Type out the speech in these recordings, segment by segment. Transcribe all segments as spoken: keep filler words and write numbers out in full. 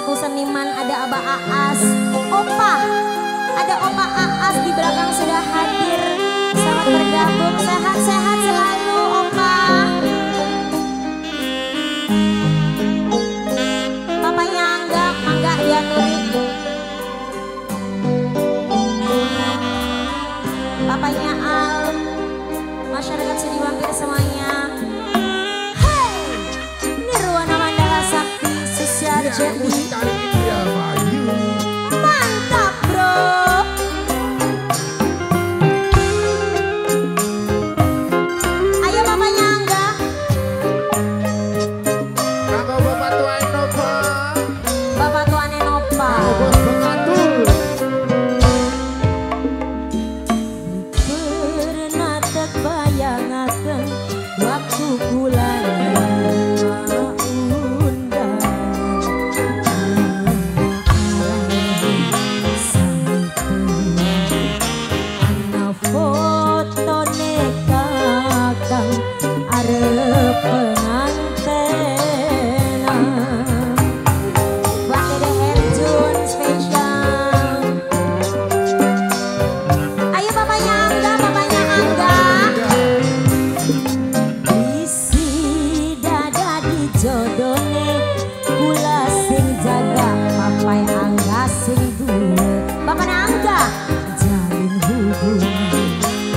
selaku seniman, ada Abah Aas, Opa, ada Opa Aas di belakang sudah hadir. Selamat bergabung, sehat-sehat selalu Opa. Papanya Angga, Mangga Dianuri. Papanya Al, masyarakat Sudi Mampir semuanya. Hey, Nirwana Mandala Sakti Susiarjeti. Mantap bro. Ayo papanya Angga. Kanggo bapak tua Nova. Bapak tuane Nova. Bos pengatur. Pernah terbayangaken waktu bulan undang ana foto nekakang arep penganten buat Dede Herjun spesial. Ayo papanya Angga, papanya Angga. Isi dada di jodone, kula sing jaga, papai Angga sing duwe. Papanya Angga, jalin hubungan.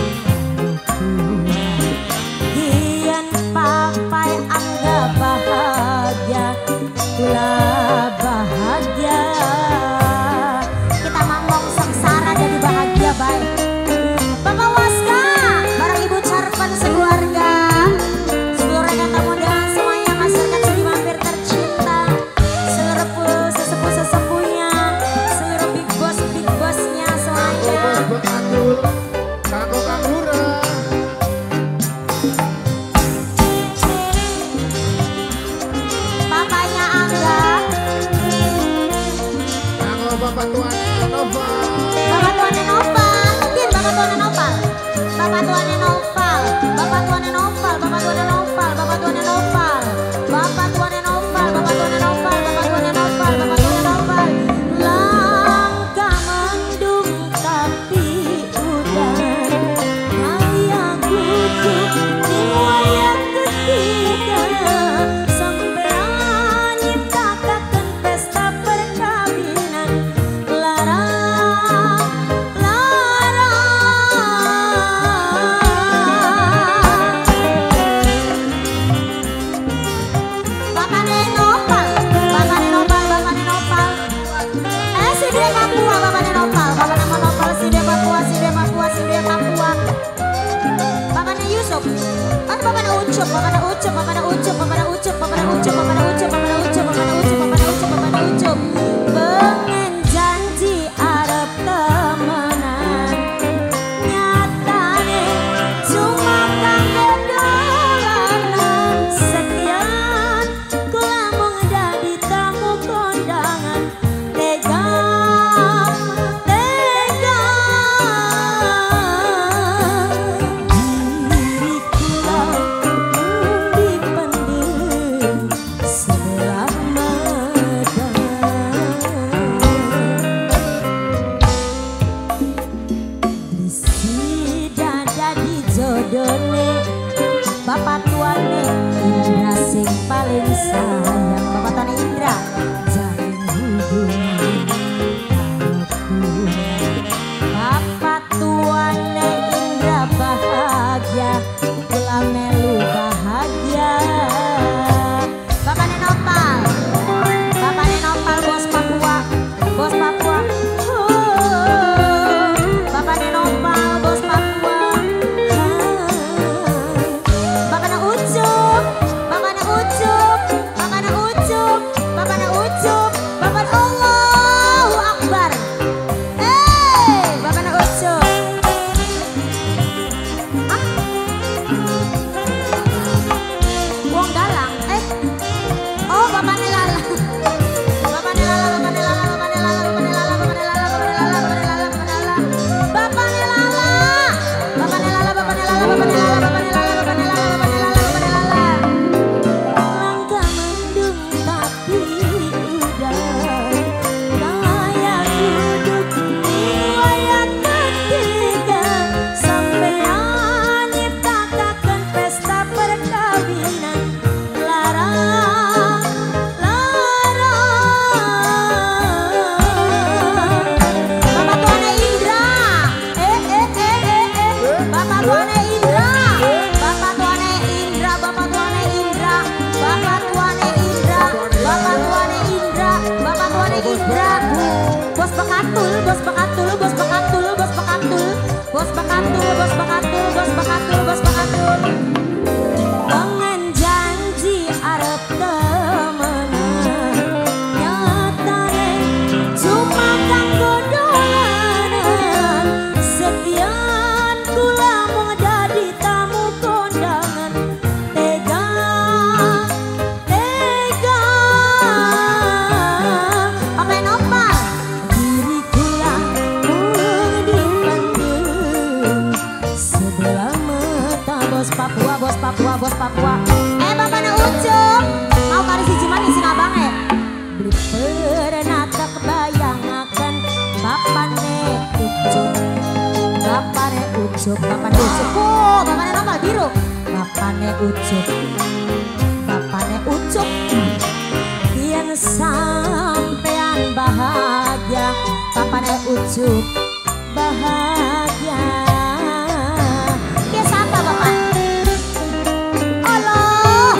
Kian papai Angga bahagia, kula bahagia. Kita mamong sengsara jadi bahagia baik. Bapak Waska, bareng Ibu Carpen sekeluarga, seluruh rekan tamu dan semuanya masyarakat Sudi Mampir tercinta, seluruh sesepuh-sesepuhnya, seluruh big boss big bossnya semuanya. Bos pengatur. Kanggo Kang Lurah. Papanya Angga, Kanggo bapak tua Nova. Bapak tuane Noval, mungkin Bapak tuane Noval, Bapak tuane Noval, Bapak tuane Noval, Bapak tuane Noval, Bapak tuane Noval, Bapak tuane Noval, Bapak tuane Noval, Bapak tuane Noval, Bapak tuane Noval. Langkah mendung tapi udan, hayang duduk di wayang ketiga, sampean nyiptakaken pesta perkawinan. Larang, Bapaknya Nopal, bapaknya Nopal, bapaknya Nopal. Eh si dia Papua, bapaknya Nopal, bapaknya Nopal, si dia Papua, si dia Papua, si dia Papua. Bapaknya Yusuf, kan bapaknya Ucup, bapaknya Ucup, bapaknya Ucup, bapaknya Ucup, bapaknya Ucup, bapaknya Ucup, bapaknya Ucup, bapaknya Ucup, bapaknya Ucup, bapaknya Ucup. Pengen janji arep temenan, nyatane cuma kanggo dolanan. Sekian kula mung dadi tamu kondangan, tega tega diri kula dipendem sebelah mata. Isi dada di jodone, bapak tuane Indra sing paling sayang. Bapak tuane Indra jalin hubungan aku. Bapak tuane Indra bahagia, kula melu bahagia. Bapaknya Nopal, bapaknya Nopal bos Papua, bos Papua. Oh, bapaknya Nopal bos Papua. Ah, bapaknya Ucup, bapaknya Ucup, bapaknya Ucup, bapaknya Ucup, yen sampean bahagia, bapaknya Ucup bahagia. Dia siapa bapak? Allah,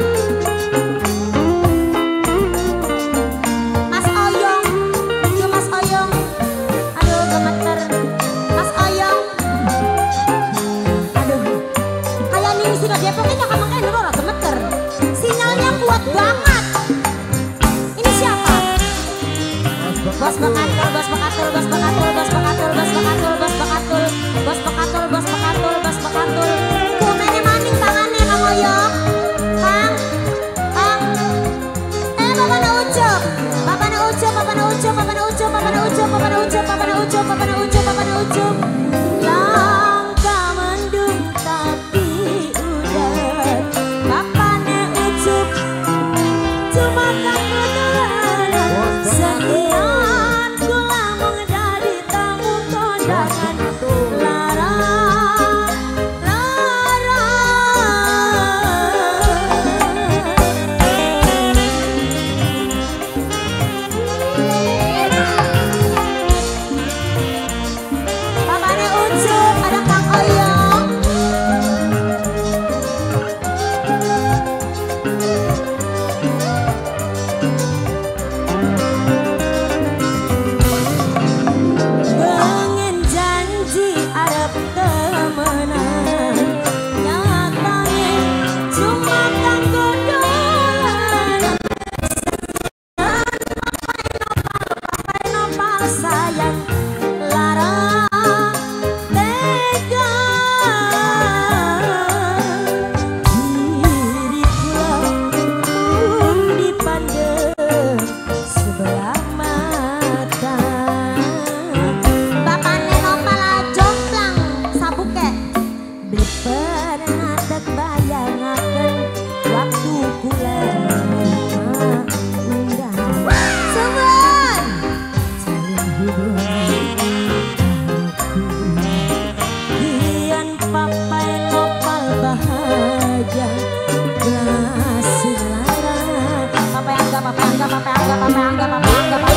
Mas Oyong, itu Mas Oyong, aduh gemeter, Mas Oyong, aduh, kayak nih sudah Depok ini kamu kayak nurora gemeter, sinyalnya kuat banget. Ini siapa? Bos Bakatul, Bos Bakatul, Bos Bakatul, Bos Bakatul, Bos Bakatul, Bos Bakatul, Bos Bakatul, Bos Bakatul, Bos Bakatul. Kumene maning tangannya Kang Oyong, Kang, Kang. Eh Bapak na Ucup, Bapak na Ucup, Bapak na Ucup, Bapak na Ucup, Bapak na Ucup, Bapak na Ucup, Bapak na Ucup, Bapak na Ucup, Bapak na Ucup. Langkah mendung tapi udah, Bapak na Ucup, cuma tak kenalan sekian kula mung dari tamu kondangan. Lara, lara. Bapaknya Ucup, ada Kang Oyong. Pengen janji arep temenan, nyatanya cuma kanggo dolanan. Papai nopal sayang, lara tega. Diri kula mung dipandang sebelah mata. Bapakne nopal jomplang sabuke, beli pernah tak bayangaken waktu kula menerima undangan. Suwun jalin hubungan aku, kian papai nopal bahagia belasih lara. Papai angga, papai angga, papai angga, papai angga, papai angga, papai